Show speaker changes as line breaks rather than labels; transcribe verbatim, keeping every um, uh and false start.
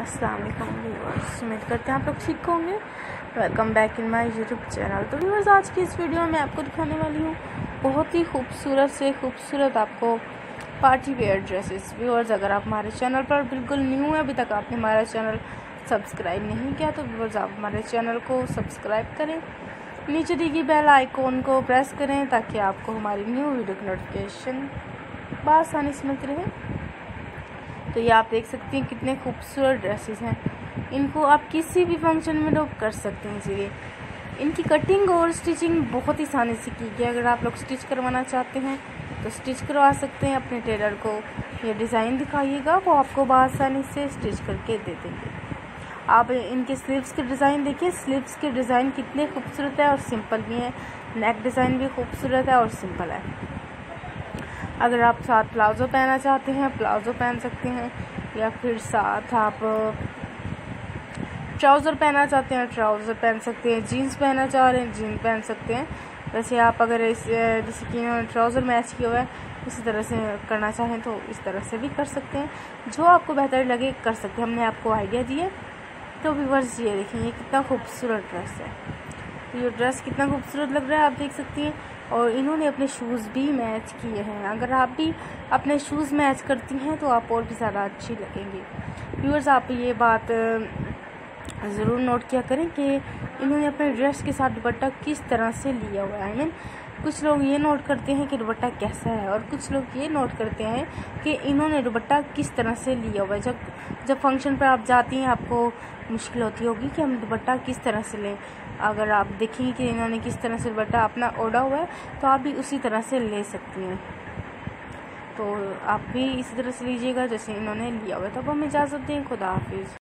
अस्सलाम वालेकुम व्यूअर्स, उम्मीद करते हैं आप लोग ठीक होंगे। Welcome back in my YouTube channel. तो व्यूअर्स, आज की इस वीडियो में आपको दिखाने वाली हूँ बहुत ही खूबसूरत से खूबसूरत आपको पार्टी वेयर ड्रेसेस। व्यूअर्स, अगर आप हमारे चैनल पर बिल्कुल न्यू है, अभी तक आपने हमारा चैनल सब्सक्राइब नहीं किया, तो व्यूअर्स आप हमारे चैनल को सब्सक्राइब करें, नीचे दी गई बेल आइकॉन को प्रेस करें ताकि आपको हमारी न्यू वीडियो की नोटिफिकेशन आसानी से मिलती रहे। तो ये आप देख सकते हैं कितने खूबसूरत ड्रेसेस हैं। इनको आप किसी भी फंक्शन में लोग कर सकते हैं। इसीलिए इनकी कटिंग और स्टिचिंग बहुत ही आसानी से की गई है। अगर आप लोग स्टिच करवाना चाहते हैं तो स्टिच करवा सकते हैं। अपने टेलर को ये डिज़ाइन दिखाइएगा, वो आपको आसानी से स्टिच करके दे देंगे। आप इनके स्लीव्स के डिज़ाइन देखिए, स्लीव्स के डिज़ाइन कितने खूबसूरत है और सिंपल भी हैं। नेक डिज़ाइन भी खूबसूरत है और सिंपल है। अगर आप साथ प्लाजो पहनना चाहते हैं, प्लाजो पहन सकते हैं, या फिर साथ आप ट्राउज़र पहनना चाहते हैं, ट्राउज़र पहन सकते हैं। जीन्स पहनना चाह रहे हैं, जीन्स पहन सकते हैं। वैसे आप अगर इस जैसे कि इन्होंने ट्राउज़र मैच किया हुआ है, इसी तरह से करना चाहें तो इस तरह से भी कर सकते हैं। जो आपको बेहतर लगे कर सकते हैं। हमने आपको आइडिया दिए। तो व्यूअर्स, ये देखें, ये कितना खूबसूरत ड्रेस है। तो ये ड्रेस कितना खूबसूरत लग रहा है, आप देख सकती हैं। और इन्होंने अपने शूज़ भी मैच किए हैं। अगर आप भी अपने शूज़ मैच करती हैं तो आप और भी ज़्यादा अच्छी लगेंगी। व्यूअर्स, आप ये बात ज़रूर नोट किया करें कि इन्होंने अपने ड्रेस के साथ दुपट्टा किस तरह से लिया हुआ है। आई मीन कुछ लोग ये नोट करते हैं कि दुपट्टा कैसा है, और कुछ लोग ये नोट करते हैं कि इन्होंने दुपट्टा किस तरह से लिया हुआ है। जब जब फंक्शन पर आप जाती हैं, आपको मुश्किल होती होगी कि हम दुपट्टा किस तरह से लें। अगर आप देखें कि इन्होंने किस तरह से दुपट्टा अपना ओढ़ा हुआ है, तो आप भी उसी तरह से ले सकती हैं। तो आप भी इसी तरह से लीजिएगा जैसे इन्होंने लिया हुआ है। तो अब हम इजाज़त दें, खुदा हाफिज़।